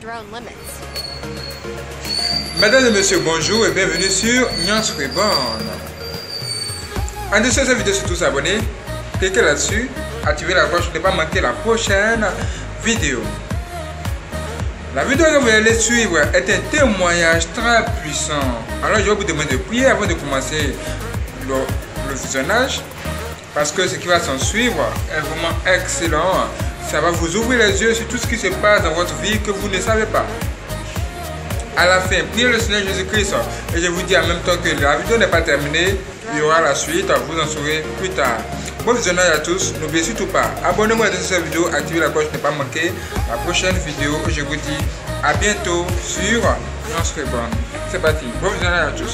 their own limits. Mesdames et messieurs, bonjour et bienvenue sur Nyans Reborn. En dessous de cette vidéo, surtout s'abonner, cliquez là-dessus, activez la cloche pour ne pas manquer la prochaine vidéo. La vidéo que vous allez suivre est un témoignage très puissant. Alors je vais vous demander de prier avant de commencer le visionnage, parce que ce qui va s'en suivre est vraiment excellent. Ça va vous ouvrir les yeux sur tout ce qui se passe dans votre vie que vous ne savez pas. À la fin, priez le Seigneur Jésus-Christ. Et je vous dis en même temps que la vidéo n'est pas terminée. Il y aura la suite, vous en saurez plus tard. Bon visionnage à tous. N'oubliez surtout pas, abonnez-vous à cette vidéo, activez la cloche pour ne pas manquer la prochaine vidéo. Je vous dis à bientôt sur Nyans Reborn. C'est parti. Bon visionnage à tous.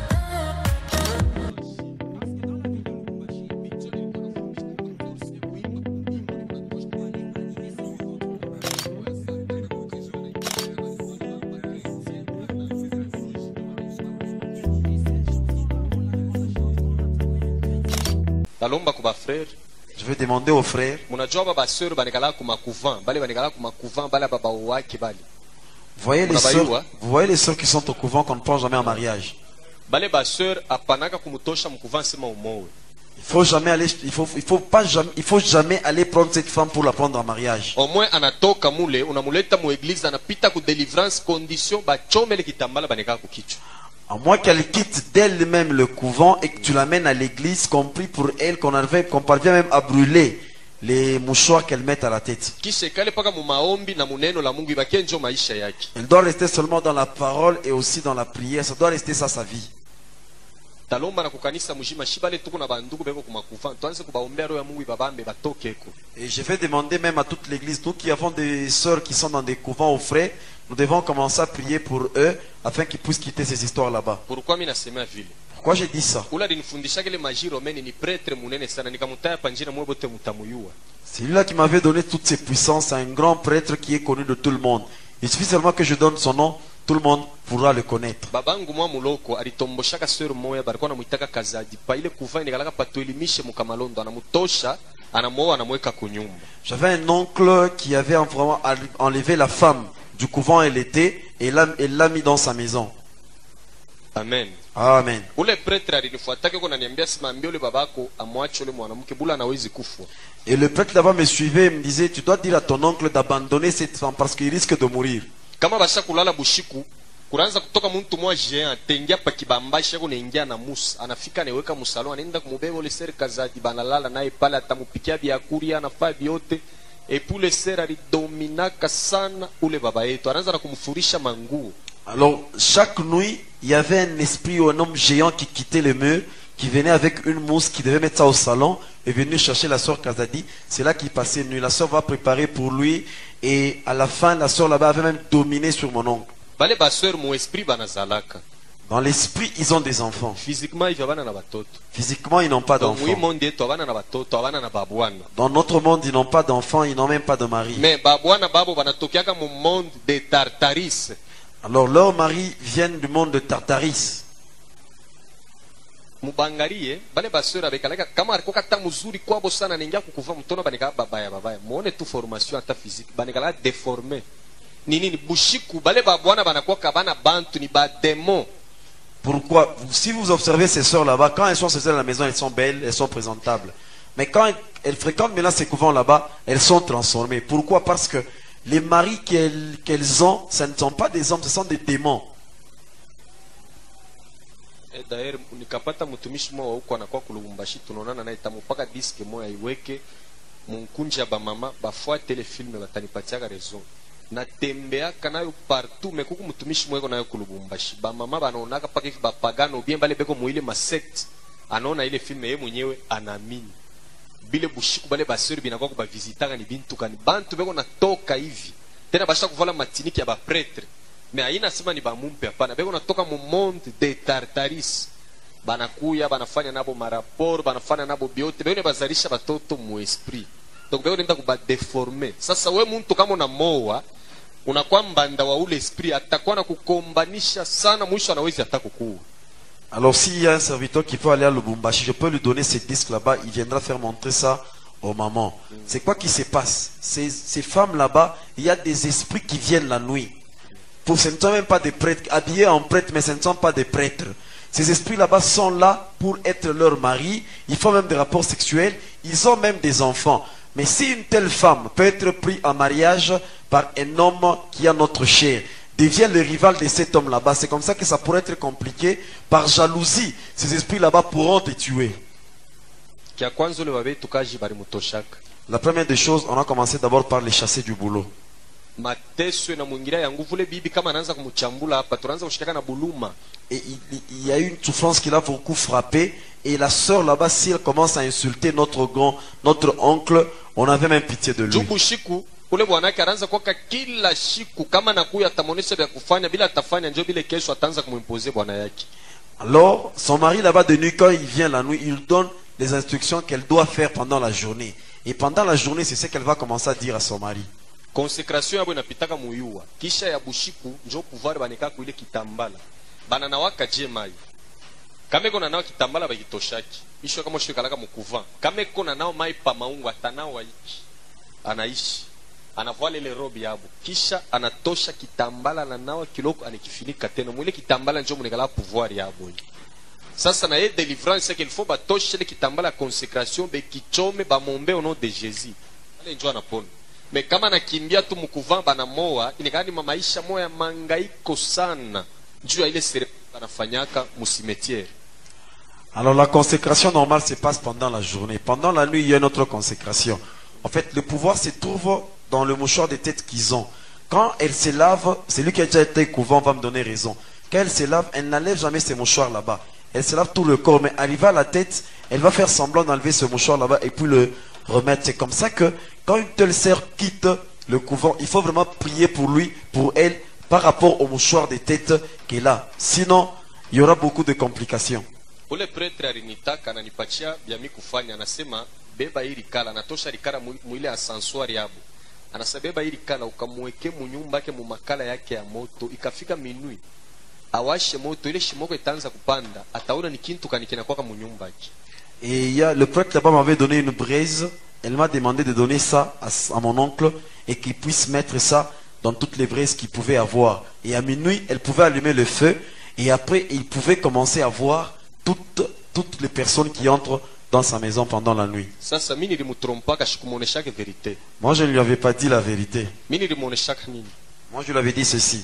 Je vais demander aux frères. Vous voyez les sœurs qui sont au couvent qu'on ne prend jamais en mariage. Il faut jamais aller prendre cette femme pour la prendre en mariage. Au moins anatoka mule unamuleta mu église anapita ku délivrance condition bachomele kitambala baneka kukichwa. À moins qu'elle quitte d'elle-même le couvent et que tu l'amènes à l'église, compris pour elle qu'on parvient même à brûler les mouchoirs qu'elle met à la tête. Elle doit rester seulement dans la parole et aussi dans la prière. Ça doit rester ça sa vie. Et je vais demander même à toute l'église, nous qui avons des sœurs qui sont dans des couvents aux frères, nous devons commencer à prier pour eux afin qu'ils puissent quitter ces histoires là-bas. Pourquoi j'ai dit ça? C'est lui-là qui m'avait donné toutes ces puissances, un grand prêtre qui est connu de tout le monde. Il suffit seulement que je donne son nom, tout le monde pourra le connaître. J'avais un oncle qui avait vraiment enlevé la femme du couvent elle était et l'a mis dans sa maison. Amen. Amen. Et le prêtre là-bas me suivait et me disait, tu dois dire à ton oncle d'abandonner cette femme parce qu'il risque de mourir. Kuranza kutoka muntu mmoja atengia pa kibambasha kunaingia na Musa anafika anaweka msaloni anaenda kumubeba ile serika za banalala naye pale atamupikia biakuria anafaa vyote epule sera lidominaka sana ule baba yetu anaanza na kumfurisha manguo. Alors chaque nuit il y avait un esprit ou un homme géant qui quittait le mur, qui venait avec une mousse, qui devait mettre ça au salon et venir chercher la sœur Kazadi. C'est là qu'il passait une nuit. La sœur va préparer pour lui et à la fin la sœur là-bas avait même dominé sur mon oncle. Dans l'esprit, ils ont des enfants. Physiquement, ils n'ont pas d'enfants. Dans notre monde, ils n'ont pas d'enfants, ils n'ont même pas de mari. Alors, leurs maris viennent du monde de Tartaris. Pourquoi? Si vous observez ces sœurs là-bas, quand elles sont chez elles à la maison, elles sont belles, elles sont présentables. Mais quand elles fréquentent maintenant ces couvents là-bas, elles sont transformées. Pourquoi? Parce que les maris qu'elles ont, ce ne sont pas des hommes, ce sont des démons. D'ailleurs, nikapata mtumishi mmoja huko anakuwa kulubumbashi tunaonana naye tamupaka disk moja iweke munkunja ba mama bafuate ile filme batanipatia raison. Natembea kanayo partout mekuku mtumishi mweko nayo kulubumbashi ba mama banaonaka paka hivi bapagano bien bale beko muile ma secte anaona ile filme yeye mwenyewe anaamini bile bushiku bale basuri binakuwa kuba visitaka ni bintu kani bantu beko natoka hivi tena basha kuvala matiniki ya ba prêtre mais haina sema ni ba mumpe hapana beko natoka mu monde de Tartaris banakuya banafanya nabo maraport banafanya nabo biote beko bazalisha batoto mu esprit donc beko nenda kuba déformer sasa we muntu kama una moa unakuwa mbanda wa ule esprit atakuwa na kukombanisha sana mwisho anaweza atakukua. Alors s'il y a un serviteur qui peut aller à Lubumbashi, je peux lui donner ces disques là-bas, il viendra faire montrer ça aux mamans. C'est quoi qui se passe? Ces femmes là-bas, il y a des esprits qui viennent la nuit. Ce ne sont même pas des prêtres, habillés en prêtres, mais ce ne sont pas des prêtres. Ces esprits là-bas sont là pour être leur mari. Ils font même des rapports sexuels. Ils ont même des enfants. Mais si une telle femme peut être prise en mariage par un homme qui a notre chair, devient le rival de cet homme là-bas, c'est comme ça que ça pourrait être compliqué. Par jalousie, ces esprits là-bas pourront te tuer. La première des choses, on a commencé d'abord par les chasser du boulot. Et il y a eu une souffrance qui l'a beaucoup frappé. Et la sœur là-bas, si elle commence à insulter notre oncle, on avait même pitié de lui. Ule bwanake anaanza kuwaka kila siku kama nakuya atamuonesha vya kufanya bila atafanya ndio vile kesho ataanza kumimposer bwana yake. Alors son mari là-bas de nuit, quand il vient la nuit, il donne les instructions qu'elle doit faire pendant la journée. Et pendant la journée, c'est ce qu'elle va commencer à dire à son mari. Consécration yabo inapitaka muyua. Kisha ya bushiku njo pouvoir banika ku ile kitambala. Bana na waka jemai. Kama iko na nao kitambala bakitoshaki. Isho kama shikala kama mkuvan. Kama iko na nao mai pa maungu atanao waiki. Anaishi. Anavua ile robe yabo. Kisha anatosha kitambala na nawa kiloko anikifinika tena. Mwile kitambala njo munekala pouvoir yabo. Sasa na ye délivrance qu'il faut batoshe le kitambala consécration be kichome ba mombe au nom de Jésus. Ale njo anapona. Mais kama nakimbia tu mkuvan bana moa, inekani maisha moya mangaiko sana. Juu ya ile seremoni anafanyaka musimetiere. Alors la consécration normale se passe pendant la journée. Pendant la nuit, il y a une autre consécration. En fait, le pouvoir se trouve dans le mouchoir de tête qu'ils ont. Quand elle se lave, celui qui a déjà été couvent va me donner raison. Quand elle se lave, elle n'enlève jamais ses mouchoirs là-bas. Elle se lave tout le corps, mais arrivée à la tête, elle va faire semblant d'enlever ce mouchoir là-bas et puis le remettre. C'est comme ça que quand une telle sœur quitte le couvent, il faut vraiment prier pour lui, pour elle, par rapport au mouchoir de tête qu'elle a. Sinon, il y aura beaucoup de complications. Ule prêtre alinitaka ananipatia bia mimi kufanya, anasema beba hili kala, natosha likala mwile ascenseur yabo. Anasabeba hili kala ukamweke munyumba yake mumakala yake ya moto, ikafika minui awashe moto, ile shimoko itaanza kupanda, ataona ni kintu kanikina kwa munyumba yake. Et il y a le prêtre là-bas m'avait donné une braise. Elle m'a demandé de donner ça à mon oncle et qu'il puisse mettre ça dans toutes les braises qu'il pouvait avoir. Et à minuit, elle pouvait allumer le feu et après il pouvait commencer à voir toutes les personnes qui entrent dans sa maison pendant la nuit. Moi, je ne lui avais pas dit la vérité. Moi, je lui avais dit ceci.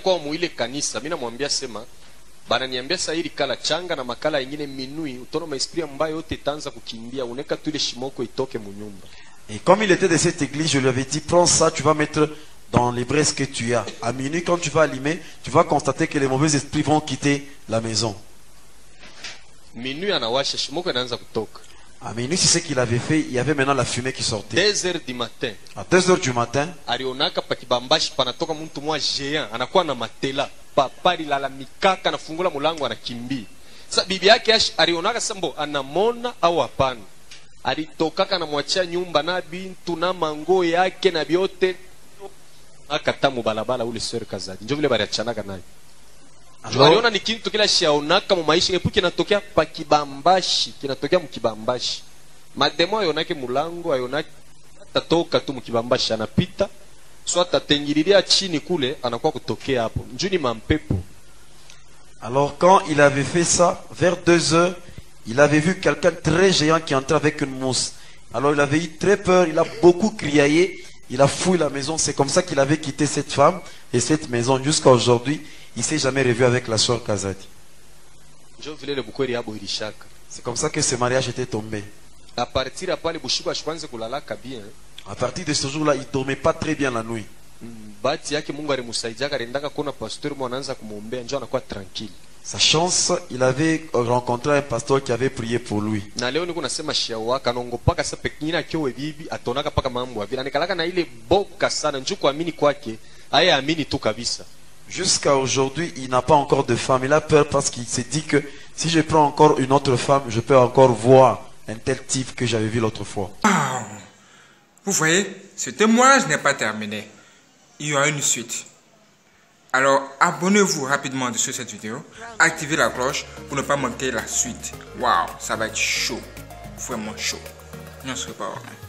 Bananiambia sasa hili kala changa na makala ingine minui utono maesprit ambayo yote itaanza kukimbia uneka tu ile shimoko itoke munyumba. Et comme il était de cette église, je lui avais dit prends ça, tu vas mettre dans les braises que tu as. À minuit quand tu vas allumer, tu vas constater que les mauvais esprits vont quitter la maison. Minuit anawasha shimoko inaanza kutoka. À minuit, c'est ce qu'il avait fait, il y avait maintenant la fumée qui sortait. 2 heures du matin. À 2 heures du matin, alionaka pakibambashi panatoka mtu mwa géant, anakuwa na matela. Papari lalamikaka anafungula mulango anakimbia. Sasa bibi yake alionaka sambo anamona au hapana. Alitokaka na mwachia nyumba na bintu na mango yake na biote akatamu balabala ule sœur Kazadi. Ndio vile bali achanaka naye. Aliona ni kintu kila shaonaka mu maisha epuki kinatokea pakibambashi, kinatokea mkibambashi. Mademo ayonake mulango ayonake atatoka tu mkibambashi anapita. Soit atengiriria chini kule anakuwa kutokea hapo. Njuni mampepo. Alors quand il avait fait ça, vers 2 heures, il avait vu quelqu'un très géant qui entrait avec une mousse. Alors il avait eu très peur, il a beaucoup criaillé, il a fouillé la maison. C'est comme ça qu'il avait quitté cette femme et cette maison. Jusqu'à aujourd'hui, il ne s'est jamais revu avec la soeur Kazadi. C'est comme ça que ce mariage était tombé. À partir de pale bushiku ashikwanze kulalaka bien. À partir de ce jour-là, il ne dormait pas très bien la nuit. Sa chance, il avait rencontré un pasteur qui avait prié pour lui. Jusqu'à aujourd'hui, il n'a pas encore de femme. Il a peur parce qu'il s'est dit que si je prends encore une autre femme, je peux encore voir un tel type que j'avais vu l'autre fois. Vous voyez, ce témoignage n'est pas terminé. Il y aura une suite. Alors, abonnez-vous rapidement sur cette vidéo. Activez la cloche pour ne pas manquer la suite. Waouh, ça va être chaud. Vraiment chaud. On se reparle.